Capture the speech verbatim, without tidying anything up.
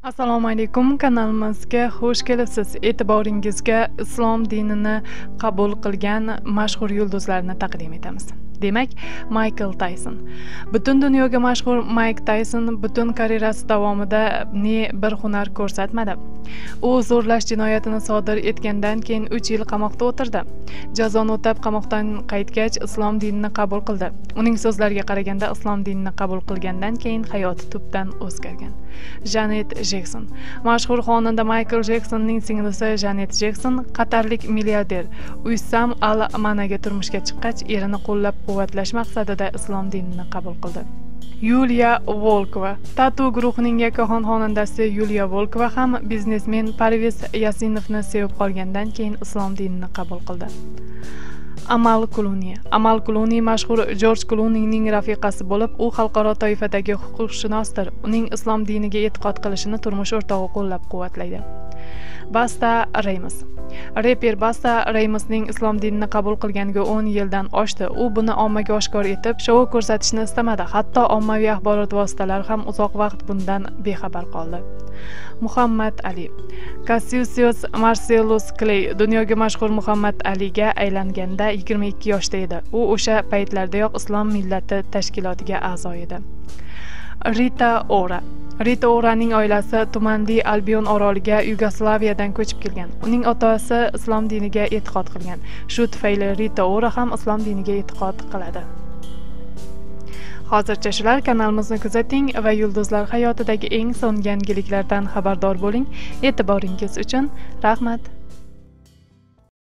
Assalomu alaykum, kanalimizga xush kelibsiz. E'tiboringizga islom dinini qabul qilgan mashhur yulduzlarni taqdim etamiz. Demak, Michael Tyson. Butun dunyoga mashhur Mike Tyson butun karyerasi davomida ne bir hunar ko'rsatmadi. U zo'rlash jinoyatini sodir etgandan keyin uch yil qamoqda o'tirdi. Jazoni o'tab qamoqdan qaytgach, islom dinini qabul qildi. Uning so'zlariga qaraganda, islom dinini qabul qilgandan keyin hayoti tubdan o'zgargan. Janet Jackson. Mashhur xonanda Michael Jacksonning singlisi Janet Jackson qatarlik milliarder Uysam Al-Managa turmushga chiqqach, erini qo'llab-quvvatlash maqsadida islom dinini qabul qildi. Yuliya Volkova. Tatu guruhining yakkaxon xonandasi Yuliya Volkova ham biznesmen Parviz Yasinovni sevib qolgandan keyin islom dinini qabul qildi. Amal Clooney. Amal Clooney mashhur George Clooneyning rafiqasi bo'lib, u xalqaro toifadagi huquqshunosdir. Uning islom diniga e'tiqod qilishini turmush o'rtog'i qo'llab-quvvatlaydi. Basta Rhymes. Reper Basta Rhymesning islom dinini qabul qilganiga o'n yildan oshdi. U buni ommaga oshkor etib, shou ko'rsatishni istamadi. Hatto ommaviy axborot vositalari ham uzoq vaqt bundan bexabar qoldi. Muhammad Ali. Cassius Marcellus Clay dunyoga mashhur Muhammad Aliga aylanganda yigirma ikki yoshda edi. U o'sha paytlardayoq islom millati tashkilotiga a'zo edi. Rita Ora. Rita Oraning oilasi Tumandi Albion oroliga Yugoslaviyadan ko'chib kelgan. Uning otasi islom diniga e'tiqod qilgan. Shu tufayli Rita Ora ham islom diniga e'tiqod qiladi. Hozircha shular. Kanalimizni kuzating va yulduzlar hayotidagi eng so'nggi yangiliklardan xabardor bo'ling. E'tiboringiz uchun rahmat.